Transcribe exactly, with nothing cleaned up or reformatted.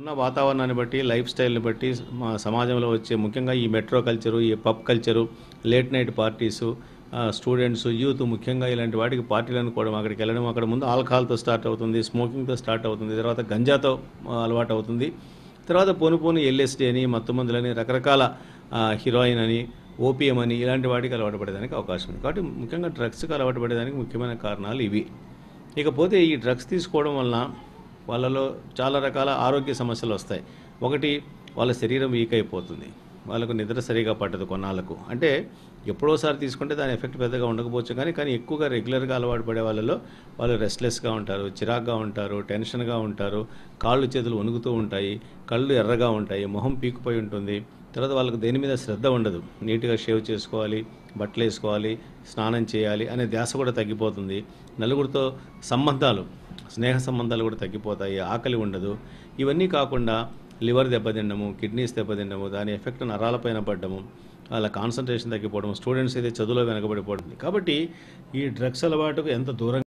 ఇప్పుడున్న వాతావరణాన్ని బట్టి, లైఫ్ స్టైల్‌ని బట్టి మా సమాజంలో వచ్చే ముఖ్యంగా ఈ మెట్రో కల్చరు, ఈ pub culture, late night parties, ah, students, youth ముఖ్యంగా ఇలాంటి వాటికి పార్టీలు అనుకోవడం, అక్కడికెళ్ళడం, అక్కడ ముందు ఆల్కహాల్‌తో స్టార్ట్ అవుతుంది, స్మోకింగ్‌తో స్టార్ట్ అవుతుంది, తర్వాత గంజాతో ఆహ్, అలవాటవుతుంది. తర్వాత పోను పోను ఎల్ఎస్‌డి అని, మత్తుమందులని, రకరకాల ఆహ్, హీరోయిన్ అని, ఓపీఎం అని ఇలాంటి వాటికి అలవాటు పడేదానికి అవకాశం ఉంది. కాబట్టి ముఖ్యంగా డ్రగ్స్‌కి అలవాటు పడేదానికి ముఖ్యమైన కారణాలు ఇవి. ఇకపోతే ఈ డ్రగ్స్ తీసుకోవడం వలన వాళ్ళలో చాలా రకాల ఆరోగ్య సమస్యలు వస్తాయి. ఒకటి, వాళ్ళ శరీరం వీక్ అయిపోతుంది. వాళ్ళకు నిద్ర సరిగా పట్టదు కొన్నాళ్ళకు. అంటే ఎప్పుడోసారి తీసుకుంటే దాని ఎఫెక్ట్ పెద్దగా ఉండకపోవచ్చు కానీ, కానీ ఎక్కువగా రెగ్యులర్‌గా అలవాటు పడే వాళ్ళలో వాళ్ళు రెస్ట్‌లెస్‌గా ఉంటారు, చిరాకుగా ఉంటారు, టెన్షన్‌గా ఉంటారు, కాళ్ళు చేతులు వణుకుతూ ఉంటాయి, కళ్ళు ఎర్రగా ఉంటాయి, మొహం పీకిపోయి ఉంటుంది. తర్వాత వాళ్ళకి దేని మీద శ్రద్ధ ఉండదు. నీట్‌గా షేవ్ చేసుకోవాలి, బట్టలేసుకోవాలి, స్నానం చేయాలి అనే ధ్యాస కూడా తగ్గిపోతుంది. నలుగురితో సంబంధాలు, స్నేహ సంబంధాలు కూడా తగ్గిపోతాయి, ఆకలి ఉండదు. ఇవన్నీ కాకుండా లివర్ దెబ్బతినడము, కిడ్నీస్ దెబ్బతినడము, దాని ఎఫెక్ట్ నరాలపైన పడ్డము, వాళ్ళ కాన్సంట్రేషన్ తగ్గిపోవడం, స్టూడెంట్స్ అయితే చదువులో వెనకబడిపోవడం. కాబట్టి ఈ డ్రగ్స్ అలవాటుకు ఎంత దూరంగా